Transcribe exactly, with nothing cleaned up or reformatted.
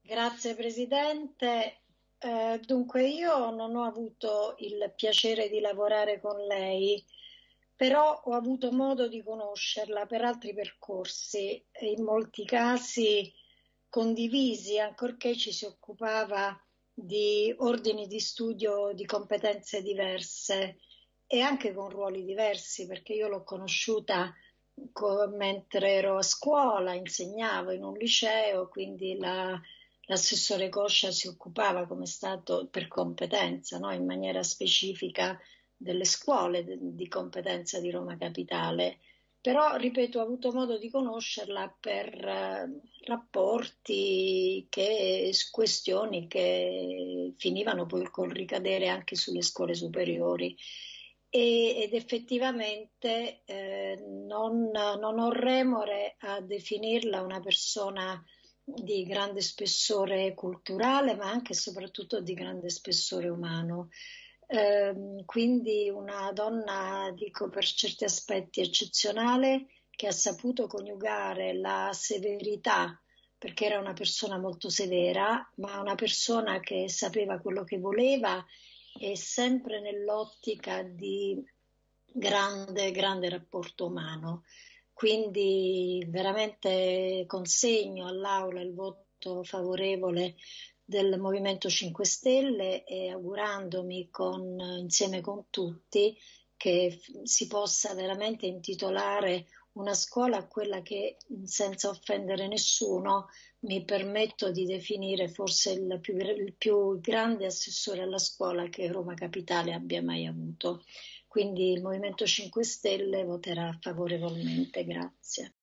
Grazie Presidente. Eh, dunque io non ho avuto il piacere di lavorare con lei, però ho avuto modo di conoscerla per altri percorsi, e in molti casi condivisi, ancorché ci si occupava di ordini di studio di competenze diverse e anche con ruoli diversi, perché io l'ho conosciuta co- mentre ero a scuola, insegnavo in un liceo, quindi la l'assessore Coscia si occupava, come è stato per competenza, no, in maniera specifica delle scuole de- di competenza di Roma Capitale. Però, ripeto, ho avuto modo di conoscerla per eh, rapporti che, su questioni che finivano poi col ricadere anche sulle scuole superiori. E- ed effettivamente eh, non, non ho remore a definirla una persona di grande spessore culturale, ma anche e soprattutto di grande spessore umano. Ehm, quindi una donna, dico, per certi aspetti eccezionale, che ha saputo coniugare la severità, perché era una persona molto severa, ma una persona che sapeva quello che voleva e sempre nell'ottica di grande, grande rapporto umano. Quindi veramente consegno all'Aula il voto favorevole del Movimento cinque Stelle e augurandomi con, insieme con tutti che f- si possa veramente intitolare una scuola a quella che, senza offendere nessuno, mi permetto di definire forse il più, il più grande assessore alla scuola che Roma Capitale abbia mai avuto. Quindi il Movimento cinque Stelle voterà favorevolmente. Grazie.